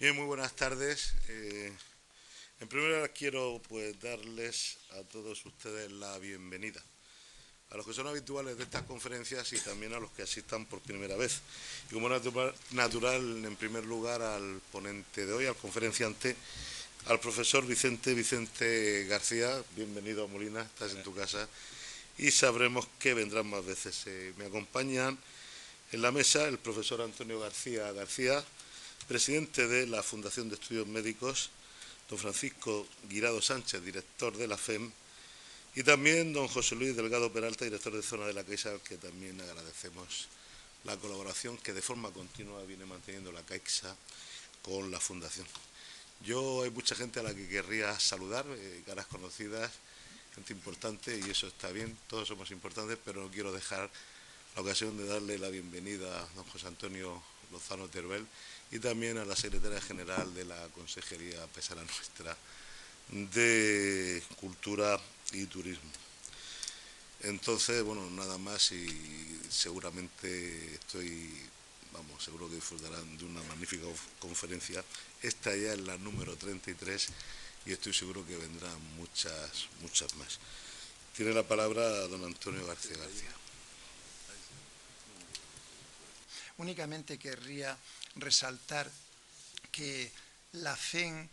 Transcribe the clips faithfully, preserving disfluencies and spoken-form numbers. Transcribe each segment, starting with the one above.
Bien, muy buenas tardes. Eh, en primer lugar quiero pues darles a todos ustedes la bienvenida, a los que son habituales de estas conferencias y también a los que asistan por primera vez. Y como natural, natural en primer lugar al ponente de hoy, al conferenciante, al profesor Vicente Vicente García. Bienvenido a Molina, estás en tu casa y sabremos que vendrán más veces. Eh, me acompañan en la mesa el profesor Antonio García García, presidente de la Fundación de Estudios Médicos, don Francisco Guirado Sánchez, director de la F E M, y también don José Luis Delgado Peralta, director de Zona de la Caixa, al que también agradecemos la colaboración que de forma continua viene manteniendo la Caixa con la Fundación. Yo hay mucha gente a la que querría saludar, eh, caras conocidas, gente importante, y eso está bien, todos somos importantes, pero no quiero dejar la ocasión de darle la bienvenida a don José Antonio Lozano Teruel y también a la secretaria general de la Consejería, pese a la nuestra, de Cultura y Turismo. Entonces, bueno, nada más, y seguramente estoy, vamos, seguro que disfrutarán de una magnífica conferencia. Esta ya es la número treinta y tres y estoy seguro que vendrán muchas, muchas más. Tiene la palabra don Antonio García García. Únicamente querría resaltar que la F E M,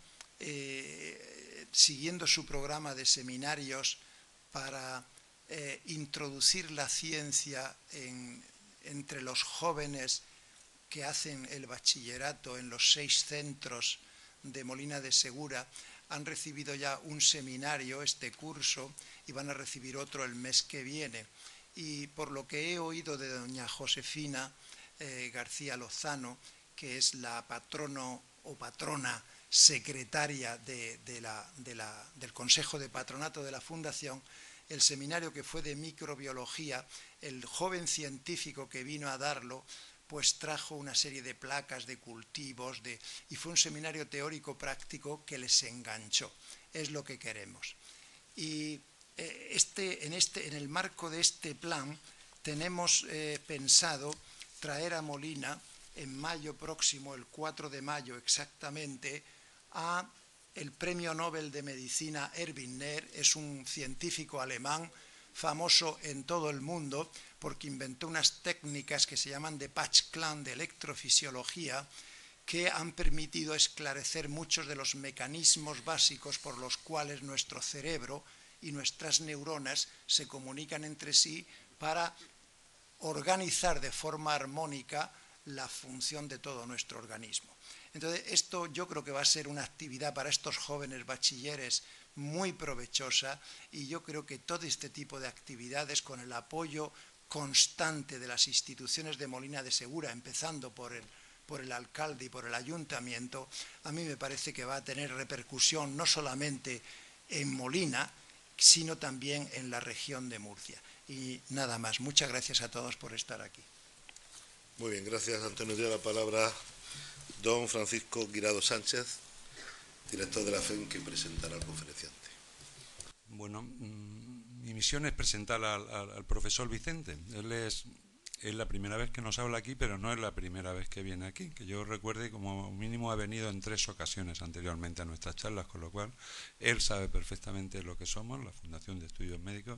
eh, siguiendo su programa de seminarios para eh, introducir la ciencia en, entre los jóvenes que hacen el bachillerato en los seis centros de Molina de Segura, han recibido ya un seminario, este curso, y van a recibir otro el mes que viene. Y por lo que he oído de doña Josefina Eh, García Lozano, que es la patrono o patrona secretaria de, de la, de la, del Consejo de Patronato de la Fundación, el seminario que fue de microbiología, el joven científico que vino a darlo, pues trajo una serie de placas, de cultivos, de, y fue un seminario teórico práctico que les enganchó. Es lo que queremos. Y eh, este, en, este, en el marco de este plan tenemos eh, pensado traer a Molina en mayo próximo, el cuatro de mayo exactamente, a el Premio Nobel de Medicina Erwin Neher. Es un científico alemán famoso en todo el mundo porque inventó unas técnicas que se llaman de Patch-Clan, de electrofisiología, que han permitido esclarecer muchos de los mecanismos básicos por los cuales nuestro cerebro y nuestras neuronas se comunican entre sí para organizar de forma armónica la función de todo nuestro organismo. Entonces, esto yo creo que va a ser una actividad para estos jóvenes bachilleres muy provechosa, y yo creo que todo este tipo de actividades, con el apoyo constante de las instituciones de Molina de Segura, empezando por el, por el alcalde y por el ayuntamiento, a mí me parece que va a tener repercusión no solamente en Molina, sino también en la región de Murcia. Y nada más, muchas gracias a todos por estar aquí. Muy bien, gracias Antonio. Tiene la palabra don Francisco Guirado Sánchez, director de la F E M, que presentará al conferenciante. Bueno, mi misión es presentar al, al, al profesor Vicente. Él es, es la primera vez que nos habla aquí, pero no es la primera vez que viene aquí. Que yo recuerde, como mínimo ha venido en tres ocasiones anteriormente a nuestras charlas, con lo cual él sabe perfectamente lo que somos, la Fundación de Estudios Médicos.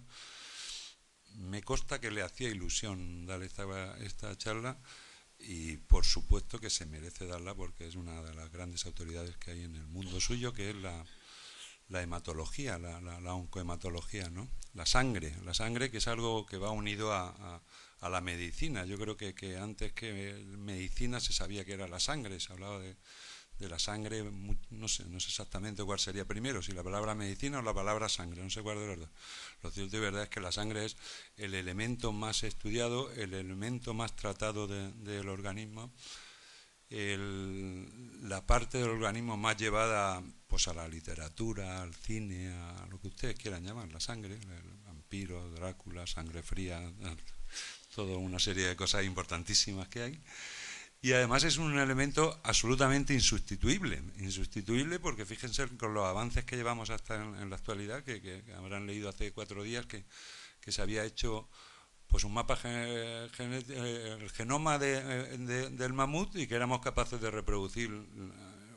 Me consta que le hacía ilusión dar esta, esta charla, y por supuesto que se merece darla porque es una de las grandes autoridades que hay en el mundo suyo, que es la, la hematología, la, la, la oncohematología, ¿no? La sangre, la sangre, que es algo que va unido a, a, a la medicina. Yo creo que, que antes que medicina se sabía que era la sangre, se hablaba de, de la sangre, no sé, no sé exactamente cuál sería primero, si la palabra medicina o la palabra sangre, no sé cuál de los dos. Lo cierto y verdad es que la sangre es el elemento más estudiado, el elemento más tratado de, del organismo, el, la parte del organismo más llevada pues a la literatura, al cine, a lo que ustedes quieran llamar, la sangre, el vampiro, Drácula, sangre fría, toda una serie de cosas importantísimas que hay. Y además es un elemento absolutamente insustituible, insustituible porque fíjense con los avances que llevamos hasta en, en la actualidad, que, que, que habrán leído hace cuatro días que, que se había hecho pues un mapa, gen, gen, el genoma de, de, del mamut, y que éramos capaces de reproducir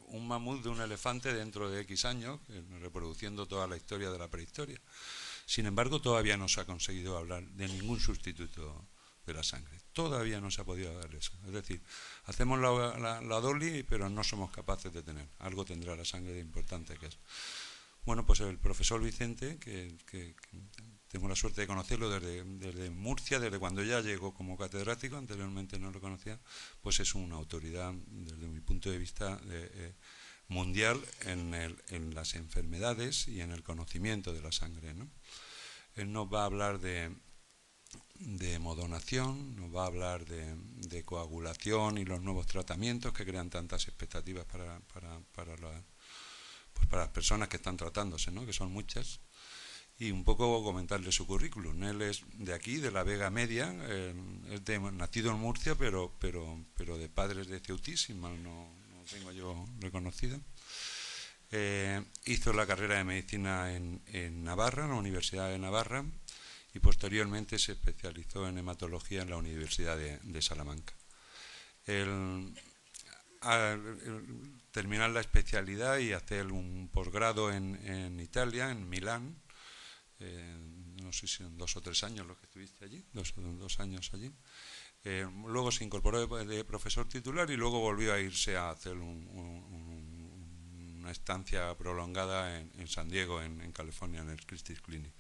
un mamut de un elefante dentro de X años, reproduciendo toda la historia de la prehistoria. Sin embargo, todavía no se ha conseguido hablar de ningún sustituto de la sangre. Todavía no se ha podido dar eso. Es decir, hacemos la, la, la Dolly, pero no somos capaces de tener. Algo tendrá la sangre de importante que es. Bueno, pues el profesor Vicente, que, que, que tengo la suerte de conocerlo desde, desde Murcia, desde cuando ya llegó como catedrático, anteriormente no lo conocía, pues es una autoridad, desde mi punto de vista, de, eh, mundial en, el, en las enfermedades y en el conocimiento de la sangre, ¿no? Él nos va a hablar de, de hemodonación, nos va a hablar de, de coagulación y los nuevos tratamientos que crean tantas expectativas para, para, para, la, pues para las personas que están tratándose, ¿no? Que son muchas. Y un poco comentarle su currículum. Él es de aquí, de la Vega Media, eh, es de, nacido en Murcia, pero, pero, pero de padres de Ceutí, si mal no, no tengo yo reconocido. Eh, hizo la carrera de medicina en, en Navarra, en la Universidad de Navarra, y posteriormente se especializó en hematología en la Universidad de, de Salamanca. El, al terminar la especialidad y hacer un posgrado en, en Italia, en Milán, eh, no sé si en dos o tres años los que estuviste allí, dos, dos años allí. Eh, luego se incorporó de, de profesor titular y luego volvió a irse a hacer un, un, una estancia prolongada en, en San Diego, en, en California, en el Christie's Clinic.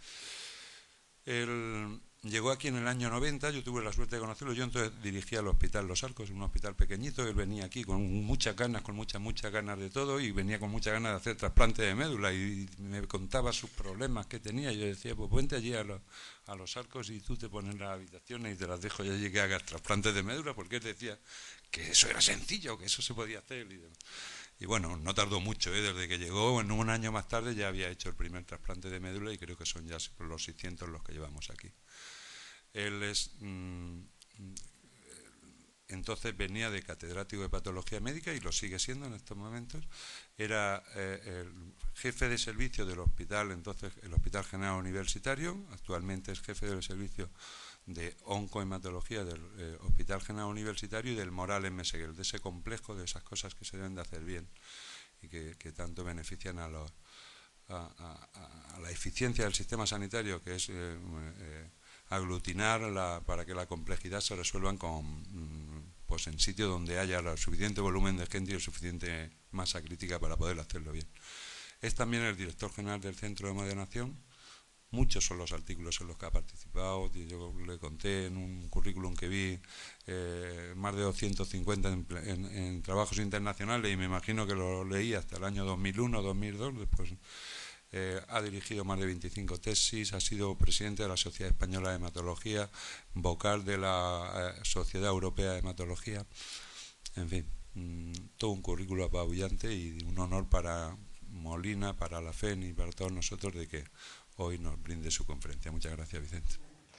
Él llegó aquí en el año noventa, yo tuve la suerte de conocerlo, yo entonces dirigía el Hospital Los Arcos, un hospital pequeñito, él venía aquí con muchas ganas, con muchas, muchas ganas de todo, y venía con muchas ganas de hacer trasplante de médula, y me contaba sus problemas que tenía, y yo decía, pues vente allí a, lo, a Los Arcos y tú te pones las habitaciones y te las dejo, y allí que hagas trasplante de médula, porque él decía que eso era sencillo, que eso se podía hacer, y demás. Y bueno, no tardó mucho, ¿eh? Desde que llegó, en un año más tarde ya había hecho el primer trasplante de médula y creo que son ya los seiscientos los que llevamos aquí. Él es, mmm, entonces venía de catedrático de patología médica y lo sigue siendo en estos momentos. Era eh, el jefe de servicio del hospital, entonces el Hospital General Universitario, actualmente es jefe del servicio de oncohematología del eh, Hospital General Universitario y del Moral en Meseguer, de ese complejo, de esas cosas que se deben de hacer bien y que, que tanto benefician a, los, a, a, a la eficiencia del sistema sanitario, que es eh, eh, aglutinar la, para que la complejidad se resuelvan con, pues en sitios donde haya el suficiente volumen de gente y el suficiente masa crítica para poder hacerlo bien. Es también el director general del Centro de Hemodonación. Muchos son los artículos en los que ha participado. Yo le conté en un currículum que vi eh, más de doscientos cincuenta en, en, en trabajos internacionales, y me imagino que lo leí hasta el año dos mil uno, dos mil dos. Después eh, ha dirigido más de veinticinco tesis, ha sido presidente de la Sociedad Española de Hematología, vocal de la eh, Sociedad Europea de Hematología. En fin, mmm, todo un currículo apabullante y un honor para Molina, para la F E N y para todos nosotros de que hoy nos brinde su conferencia. Muchas gracias, Vicente.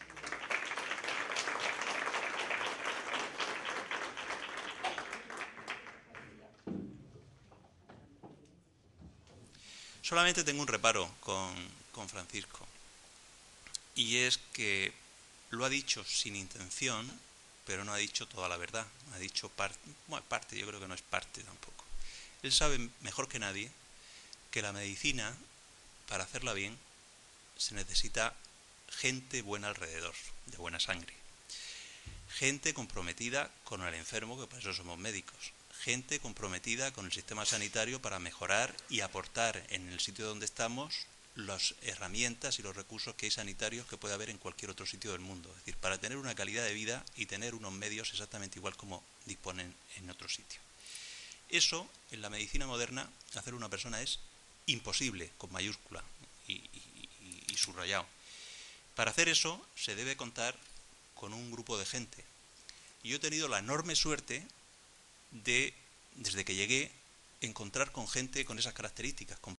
Solamente tengo un reparo con, con Francisco, y es que lo ha dicho sin intención, pero no ha dicho toda la verdad. Ha dicho parte, bueno, parte, yo creo que no es parte tampoco. Él sabe mejor que nadie que la medicina, para hacerla bien, se necesita gente buena alrededor, de buena sangre. Gente comprometida con el enfermo, que para eso somos médicos. Gente comprometida con el sistema sanitario para mejorar y aportar en el sitio donde estamos las herramientas y los recursos que hay sanitarios que puede haber en cualquier otro sitio del mundo. Es decir, para tener una calidad de vida y tener unos medios exactamente igual como disponen en otro sitio. Eso, en la medicina moderna, hacer una persona es imposible, con mayúscula y, y, y, y subrayado. Para hacer eso se debe contar con un grupo de gente. Y yo he tenido la enorme suerte de, desde que llegué, encontrar con gente con esas características, con